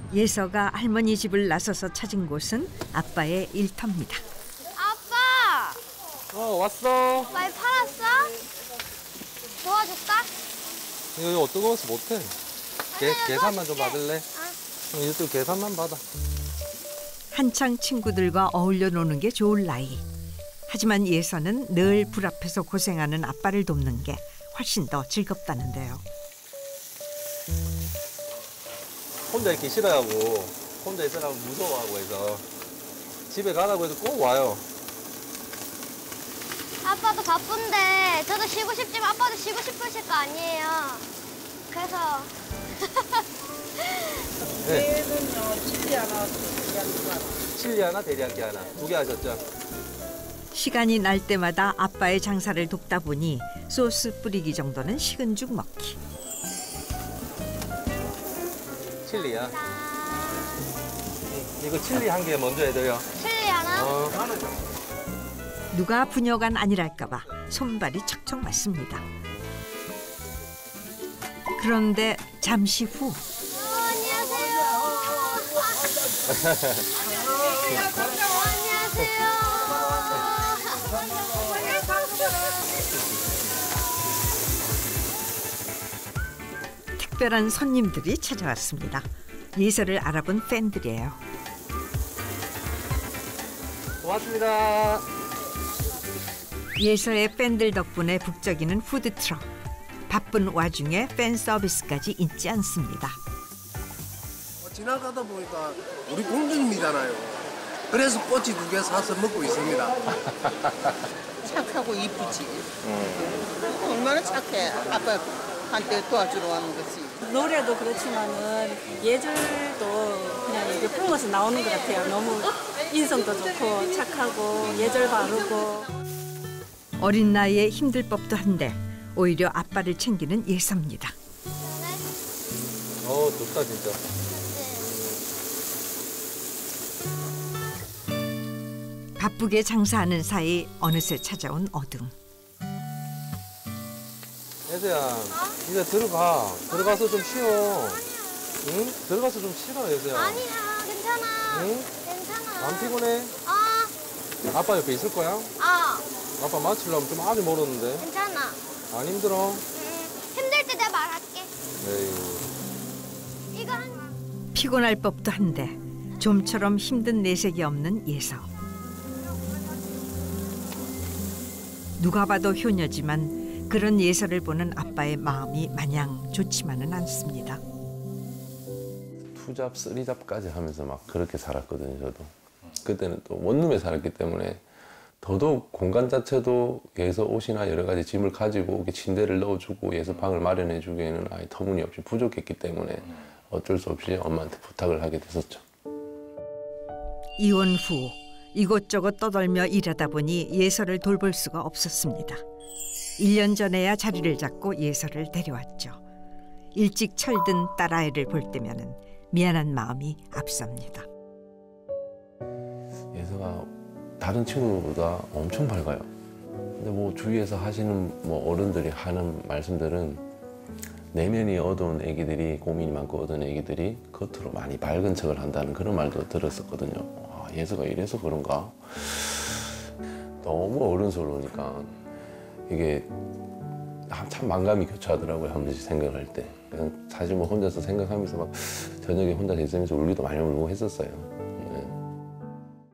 예서가 할머니 집을 나서서 찾은 곳은 아빠의 일터입니다. 아빠! 왔어. 많이 팔았어? 도와줄까? 이거 뜨거워서 못해. 계산만 좀 받을래? 이것도 계산만 받아. 한창 친구들과 어울려 노는 게 좋을 나이. 하지만 예서는 늘 불 앞에서 고생하는 아빠를 돕는 게 훨씬 더 즐겁다는데요. 혼자 있기 싫어하고 혼자 있으라고 무서워하고 해서 집에 가라고 해서 꼭 와요. 아빠도 바쁜데 저도 쉬고 싶지만 아빠도 쉬고 싶으실 거 아니에요. 그래서 네. 얘는요, 칠리 하나, 대리야끼 하나. 칠리 하나, 데리야끼 하나. 2개 하셨죠? 시간이 날 때마다 아빠의 장사를 돕다 보니 소스 뿌리기 정도는 식은 죽 먹기. 칠리야. 이거 칠리 한 개 먼저 해줘요. 칠리 하나? 누가 부녀간 아니랄까 봐 손발이 척척 맞습니다. 그런데 잠시 후 안녕하세요. 특별한 손님들이 찾아왔습니다. 예서를 알아본 팬들이에요. 고맙습니다. 예서의 팬들 덕분에 북적이는 푸드트럭. 바쁜 와중에 팬 서비스까지 잊지 않습니다. 지나가다 보니까 우리 공주님이잖아요. 그래서 꼬치 2개 사서 먹고 있습니다. 착하고 이쁘지. 얼마나 착해. 아빠한테 도와주러 가는 거지. 노래도 그렇지만은 예절도 그냥 이게 프로에서 나오는 것 같아요. 너무 인성도 좋고 착하고 예절 바르고. 어린 나이에 힘들 법도 한데 오히려 아빠를 챙기는 예서입니다. 좋다 진짜. 바쁘게 장사하는 사이 어느새 찾아온 어둠. 예서야, 이제 들어가. 들어가서 좀 쉬어. 응? 들어가서 좀 쉬라, 예서야. 아니야, 괜찮아. 응? 괜찮아. 안 피곤해? 아빠 옆에 있을 거야? 아빠 맞추려면 좀 아주 멀었는데. 괜찮아. 안 힘들어? 힘들 때 내가 말할게. 에이. 이거 한... 피곤할 법도 한데 좀처럼 힘든 내색이 없는 예서. 누가 봐도 효녀지만 그런 예서를 보는 아빠의 마음이 마냥 좋지만은 않습니다. 투잡, 쓰리잡까지 하면서 막 그렇게 살았거든요, 저도. 그때는 또 원룸에 살았기 때문에 더더욱 공간 자체도 예서 옷이나 여러 가지 짐을 가지고 침대를 넣어주고 예서 방을 마련해주기에는 아예 터무니없이 부족했기 때문에 어쩔 수 없이 엄마한테 부탁을 하게 됐었죠. 이혼 후 이곳저곳 떠돌며 일하다 보니 예서를 돌볼 수가 없었습니다. 1년 전에야 자리를 잡고 예서를 데려왔죠. 일찍 철든 딸아이를 볼 때면은 미안한 마음이 앞섭니다. 예서가 다른 친구보다 엄청 밝아요. 근데 뭐 주위에서 하시는 뭐 어른들이 하는 말씀들은 내면이 어두운 애기들이, 고민이 많고 어두운 애기들이 겉으로 많이 밝은 척을 한다는 그런 말도 들었었거든요. 아, 예서가 이래서 그런가? 너무 어른스러우니까 이게 참 만감이 교차하더라고요. 한 번씩 생각할 때. 그냥 사실 뭐 혼자서 생각하면서 막 저녁에 혼자 있으면서 울기도 많이 울고 했었어요.